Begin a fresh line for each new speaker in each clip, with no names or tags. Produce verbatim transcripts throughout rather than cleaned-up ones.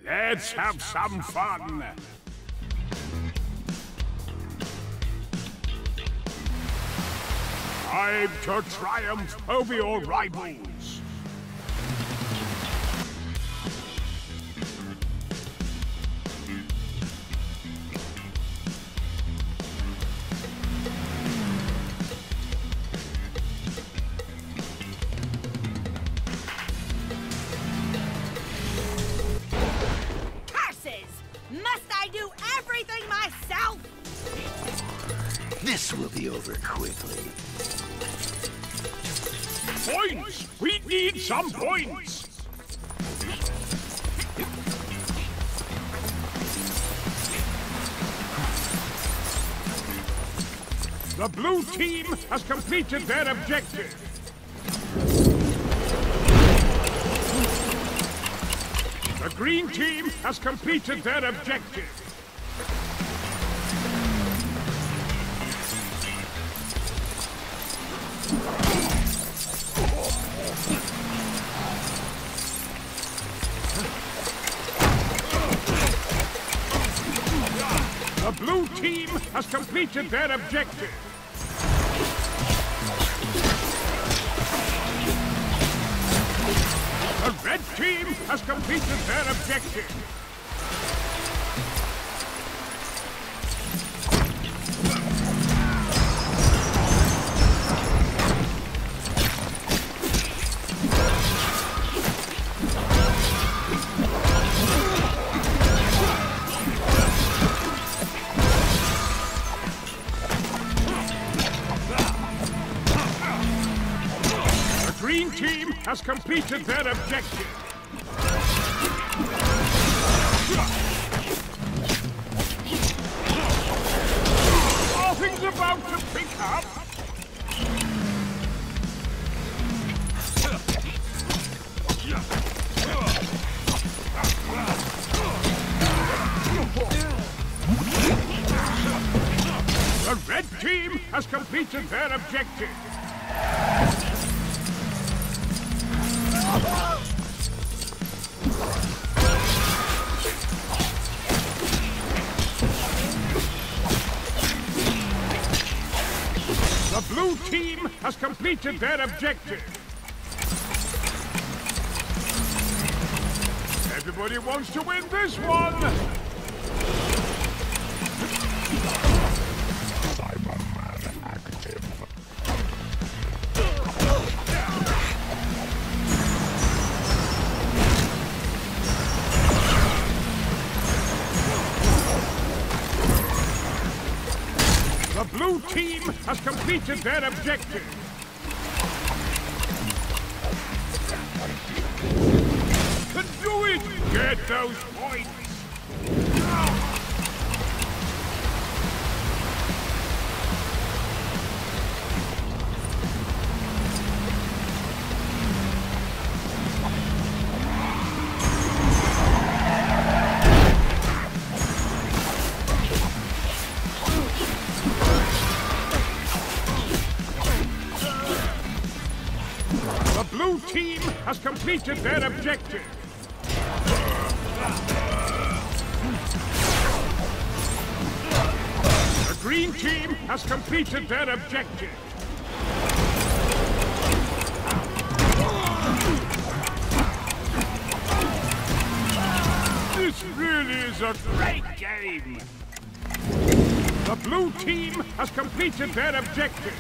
Let's have some fun! Time to triumph over your rivals!
Must I do everything myself?
This will be over quickly.
Points! We need some points! The blue team has completed their objective. The green team has completed their objective. The blue team has completed their objective. The red team has completed their objective. The green team has completed their objective. Nothing's about to pick up. The red team has completed their objective. The blue team has completed their objective. Everybody wants to win this one! The blue team has completed their objective. Can do it! Get those points! The blue team has completed their objective. The green team has completed their objective. This really is a great game. The blue team has completed their objective.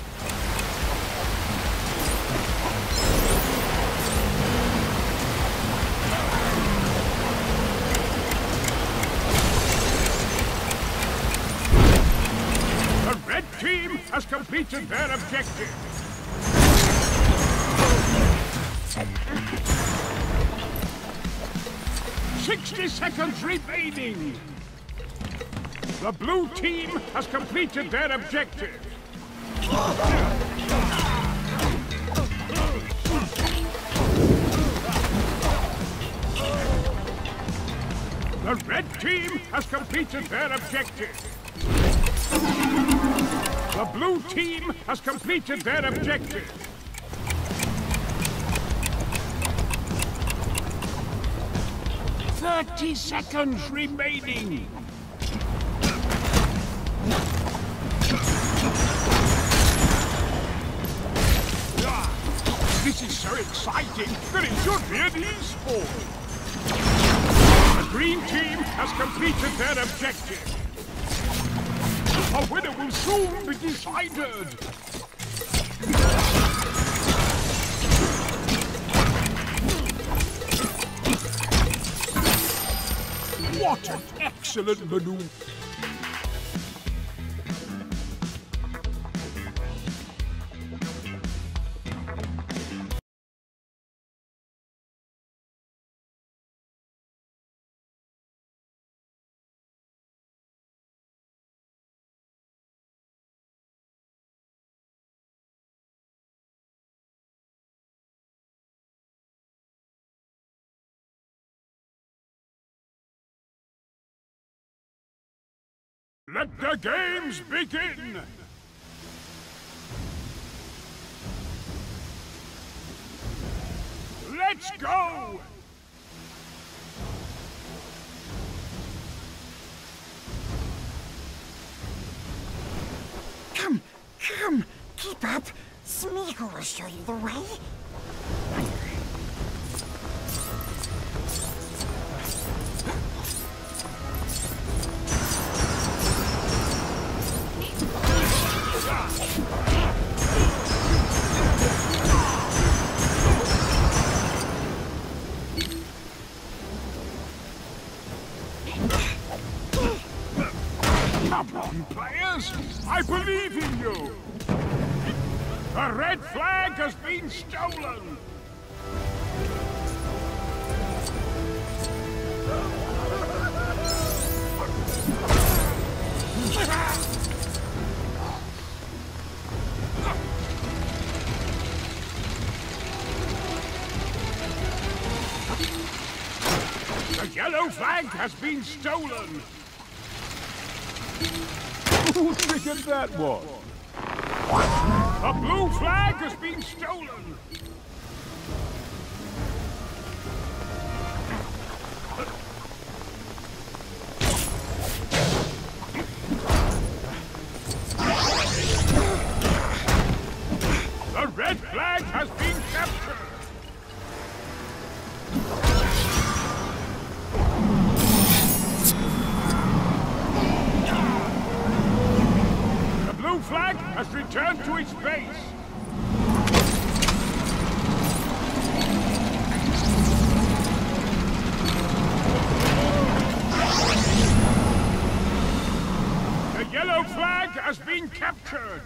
The red team has completed their objective. Sixty seconds remaining. The blue team has completed their objective. The red team has completed their objective. The blue team has completed their objective. Thirty seconds remaining. Ah, this is so exciting that it should be an e-sport. The green team has completed their objective. A winner will soon be decided. What an excellent maneuver! Let the games begin! Let's go!
Come, come, keep up. Smeagol will show you the way.
Come on, players! I believe in you! The red flag has been stolen! The yellow flag has been stolen!
Who figured that one?
The blue flag has been stolen! The red flag has been captured! The blue flag has returned to its base! The yellow flag has been captured!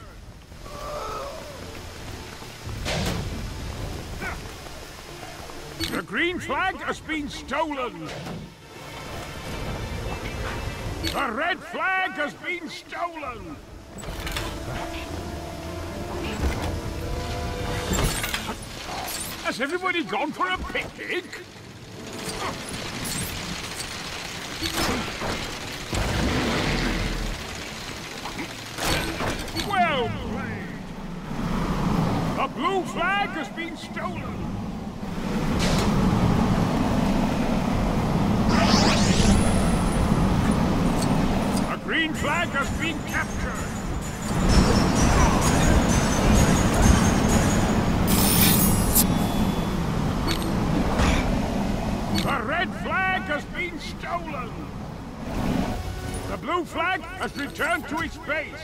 The green flag has been stolen! The red flag has been stolen! Has everybody gone for a picnic? Well played! The blue flag has been stolen! The green flag has been captured! The red flag has been stolen! The blue flag has returned to its base!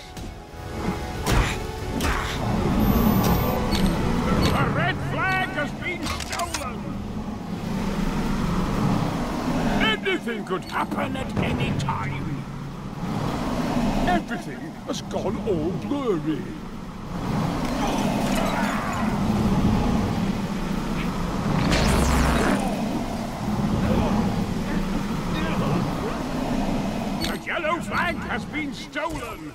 The red flag has been stolen! Anything could happen at any time! Everything has gone all blurry! The yellow flag has been stolen!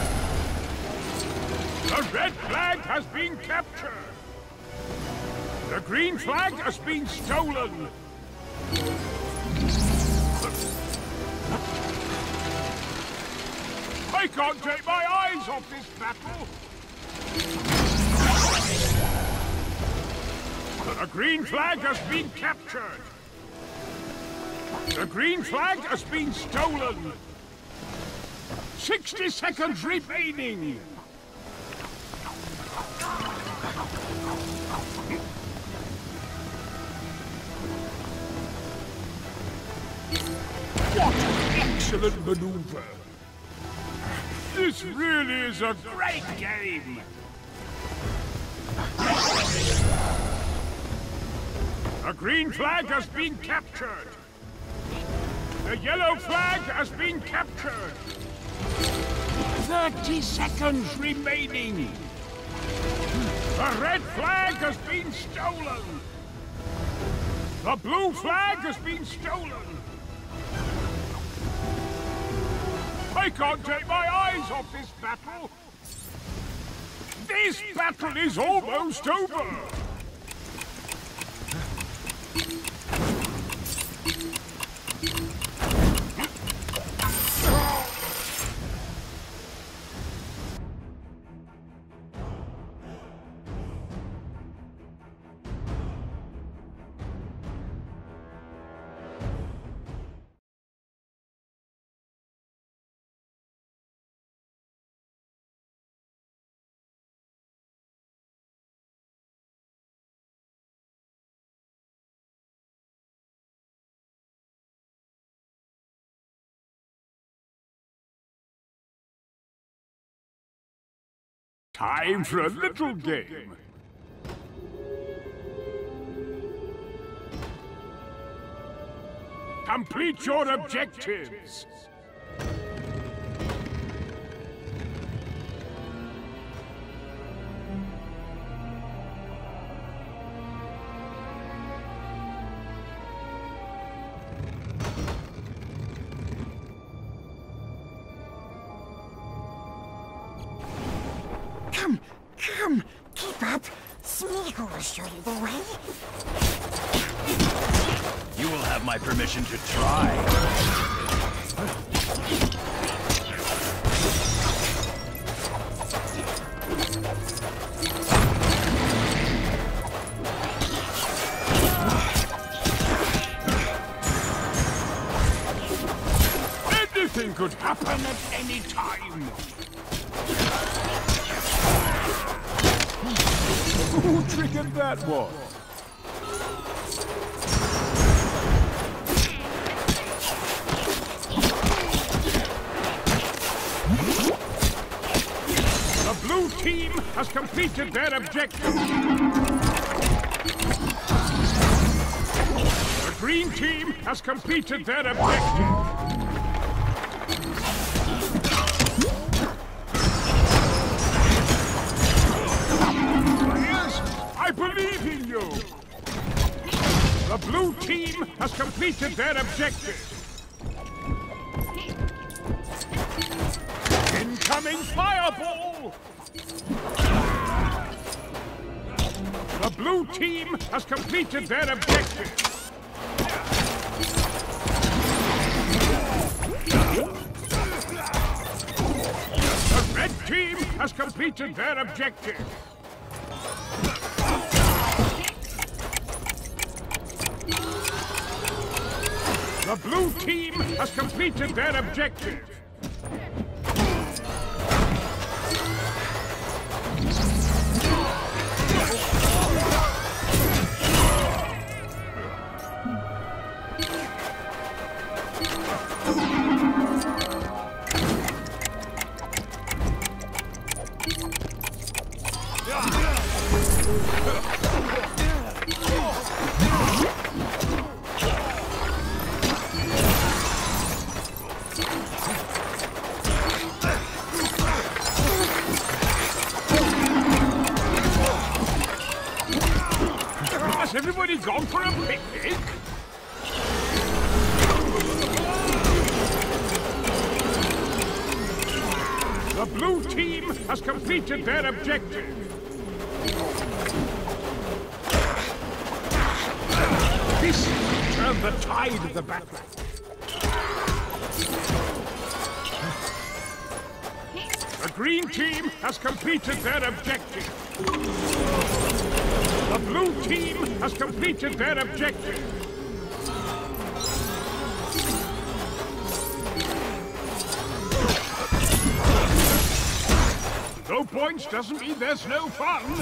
The red flag has been captured! The The green flag has been stolen! I can't take my eyes off this battle! The green flag has been captured! The green flag has been stolen! Sixty seconds remaining! What an excellent maneuver! This really is a great game! The green flag has been captured! The yellow flag has been captured! Thirty seconds remaining! The red flag has been stolen! The blue flag has been stolen! I can't take my eyes off this battle! This battle is almost over! Time for a little game. Complete your objectives.
Come, come, keep up. Smeagol will show you the way.
You will have my permission to try.
Anything could happen at any time.
Who triggered that one?
The blue team has completed their objective. The green team has completed their objective. I believe in you! The blue team has completed their objective. Incoming fireball! The blue team has completed their objective. The red team has completed their objective. The blue team has completed their objective. Has everybody gone for a picnic? The blue team has completed their objective. the tide of the battle. The green team has completed their objective. The blue team has completed their objective. No points doesn't mean there's no fun.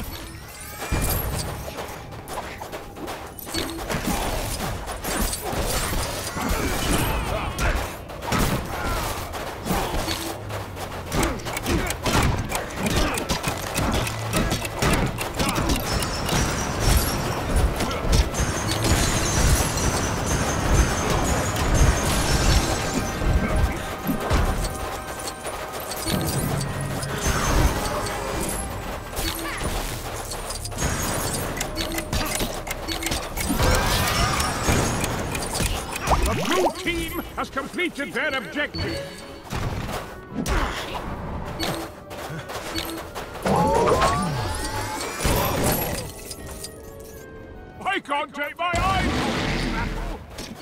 Blue team has completed their objective. I can't take my eyes off this battle.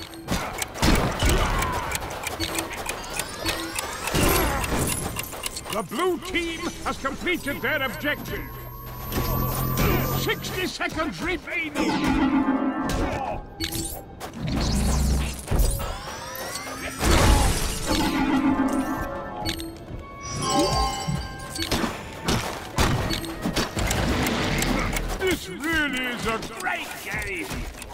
The blue team has completed their objective. Sixty seconds remaining. This really is a great game!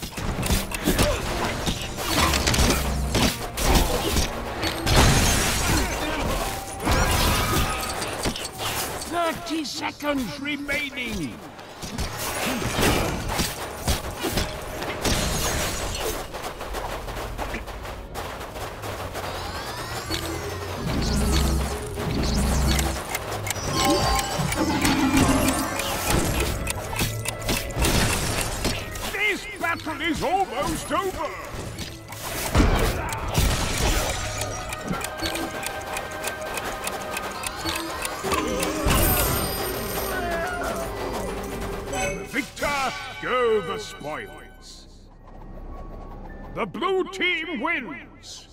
Thirty seconds remaining! This battle is almost over! Victor, go the spoils! The blue team wins!